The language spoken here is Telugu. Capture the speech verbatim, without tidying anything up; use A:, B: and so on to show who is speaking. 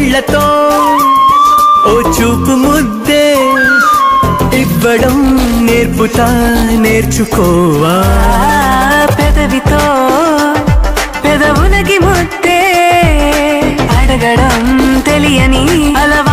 A: కళ్ళతో ఓ చూపు ముద్దే ఇవ్వడం నేర్పుతా నేర్చుకోవా
B: పెదవితో పెదవులకి ముద్దే అడగడం తెలియని అలవా